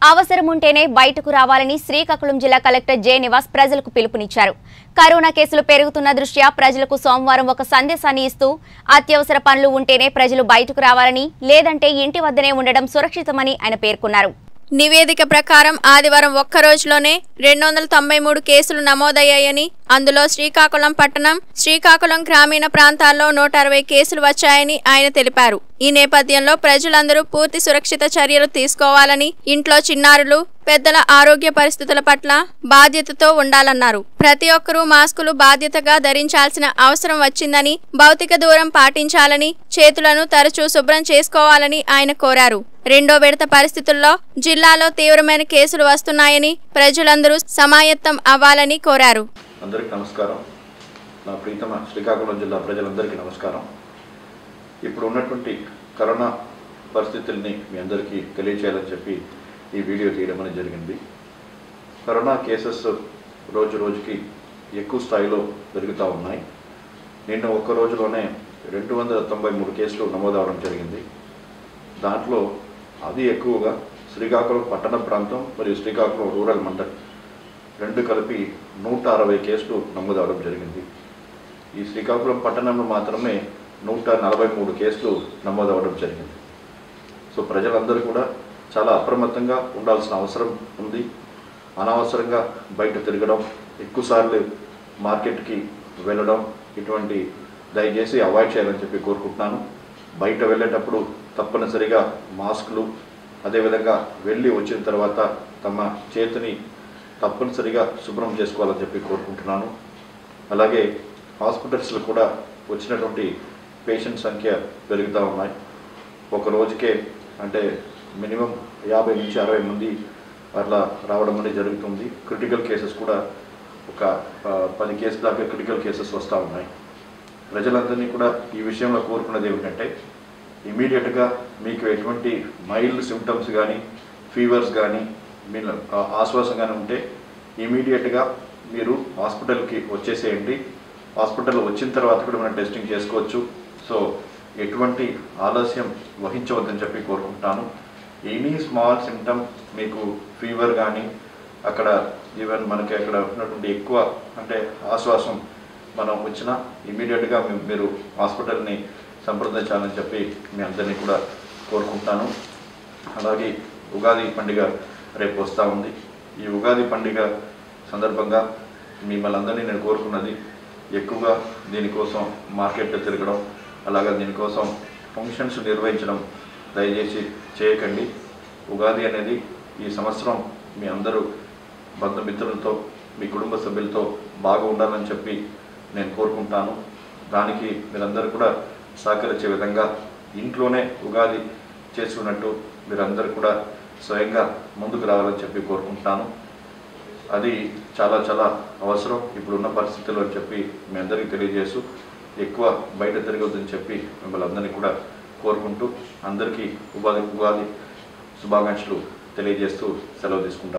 అవసరం ఉంటేనే బయటకు రావాలని శ్రీకాకుళం జిల్లా కలెక్టర్ జె నివాస్ ప్రజలకు పిలుపునిచ్చారు. కరోనా కేసులు పెరుగుతున్న దృష్ట్యా ప్రజలకు సోమవారం ఒక సందేశాన్ని ఇస్తూ అత్యవసర పనులు ఉంటేనే ప్రజలు బయటకు రావాలని, లేదంటే ఇంటి వద్దనే ఉండడం సురక్షితమని ఆయన పేర్కొన్నారు. నివేదిక ప్రకారం ఆదివారం ఒక్క రోజులోనే 293 కేసులు నమోదయ్యాయని, అందులో శ్రీకాకుళం పట్టణం, శ్రీకాకుళం గ్రామీణ ప్రాంతాల్లో 160 కేసులు వచ్చాయని ఆయన తెలిపారు. ఈ నేపథ్యంలో ప్రజలందరూ పూర్తి సురక్షిత చర్యలు తీసుకోవాలని, ఇంట్లో చిన్నారులు, పెద్దల ఆరోగ్య పరిస్థితుల పట్ల బాధ్యతతో ఉండాలన్నారు. ప్రతి ఒక్కరూ మాస్కులు బాధ్యతగా ధరించాల్సిన అవసరం వచ్చిందని, భౌతిక దూరం పాటించాలని, చేతులను తరచూ శుభ్రం చేసుకోవాలని ఆయన కోరారు. రెండో విడత పరిస్థితుల్లో జిల్లాలో తీవ్రమైన కేసులు వస్తున్నాయని ప్రజలందరూ సమాయత్తం అవ్వాలని కోరారు. అందరికీ నమస్కారం. నా ప్రీతమ శ్రీకాకుళం జిల్లా ప్రజలందరికీ నమస్కారం. ఇప్పుడు ఉన్నటువంటి కరోనా పరిస్థితుల్ని మీ అందరికీ తెలియచేయాలని చెప్పి ఈ వీడియో తీయడం అనేది జరిగింది. కరోనా కేసెస్ రోజు రోజుకి ఎక్కువ స్థాయిలో పెరుగుతూ ఉన్నాయి. నిన్న ఒక్క రోజులోనే 293 కేసులు నమోదవడం జరిగింది. దాంట్లో అది ఎక్కువగా శ్రీకాకుళం పట్టణ ప్రాంతం మరియు శ్రీకాకుళం రూరల్ మండల్ రెండు కలిపి 160 కేసులు నమోదవడం జరిగింది. ఈ శ్రీకాకుళం పట్టణంలో మాత్రమే 143 కేసులు నమోదవడం జరిగింది. సో ప్రజలందరూ కూడా చాలా అప్రమత్తంగా ఉండాల్సిన అవసరం ఉంది. అనవసరంగా బయట తిరగడం, ఎక్కువసార్లు మార్కెట్కి వెళ్ళడం ఇటువంటి దయచేసి అవాయిడ్ చేయాలని చెప్పి కోరుకుంటున్నాను. బయట వెళ్ళేటప్పుడు తప్పనిసరిగా మాస్కులు, అదేవిధంగా వెళ్ళి వచ్చిన తర్వాత తమ చేతిని తప్పనిసరిగా శుభ్రం చేసుకోవాలని చెప్పి కోరుకుంటున్నాను. అలాగే హాస్పిటల్స్లో కూడా వచ్చినటువంటి పేషెంట్ సంఖ్య పెరుగుతూ ఉన్నాయి. ఒక రోజుకే అంటే మినిమం 50 నుంచి 60 మంది అట్లా రావడం అనేది జరుగుతుంది. క్రిటికల్ కేసెస్ కూడా ఒక 10 కేసుల దాకా క్రిటికల్ కేసెస్ వస్తూ ఉన్నాయి. ప్రజలందరినీ కూడా ఈ విషయంలో కోరుకున్నది ఏమిటంటే, ఇమీడియట్గా మీకు ఎటువంటి మైల్డ్ సిమ్టమ్స్ కానీ, ఫీవర్స్ కానీ, మీ ఆశ్వాసం కానీ ఉంటే ఇమీడియట్గా మీరు హాస్పిటల్కి వచ్చేసేయండి. హాస్పిటల్ వచ్చిన తర్వాత కూడా మనం టెస్టింగ్ చేసుకోవచ్చు. సో ఎటువంటి ఆలస్యం వహించవద్దని చెప్పి కోరుకుంటాను. ఎనీ స్మాల్ సిమ్టమ్, మీకు ఫీవర్ కానీ, అక్కడ ఈవెన్ మనకి అక్కడ ఉన్నటువంటి ఎక్కువ అంటే ఆశ్వాసం మనం వచ్చినా ఇమీడియట్గా మీరు హాస్పిటల్ని సంప్రదించాలని చెప్పి మీ అందరినీ కూడా కోరుకుంటాను. అలాగే ఉగాది పండుగ రేపు వస్తూ ఉంది. ఈ ఉగాది పండుగ సందర్భంగా మిమ్మల్ని అందరినీ నేను కోరుకున్నది, ఎక్కువగా దీనికోసం మార్కెట్లో తిరగడం, అలాగే దీనికోసం ఫంక్షన్స్ నిర్వహించడం దయచేసి చేయకండి. ఉగాది అనేది ఈ సంవత్సరం మీ అందరూ బంధుమిత్రులతో, మీ కుటుంబ సభ్యులతో బాగా ఉండాలని చెప్పి నేను కోరుకుంటాను. దానికి మీరందరూ కూడా సహకరించే విధంగా ఇంట్లోనే ఉగాది చేసుకున్నట్టు మీరందరూ కూడా స్వయంగా ముందుకు రావాలని చెప్పి కోరుకుంటున్నాను. అది చాలా చాలా అవసరం ఇప్పుడున్న పరిస్థితుల్లో అని చెప్పి మీ అందరికీ తెలియజేస్తూ, ఎక్కువ బయట తిరగొద్దని చెప్పి మిమ్మల్ని అందరినీ కూడా కోరుకుంటూ అందరికీ ఉగాది శుభాకాంక్షలు తెలియజేస్తూ సెలవు తీసుకుంటాను.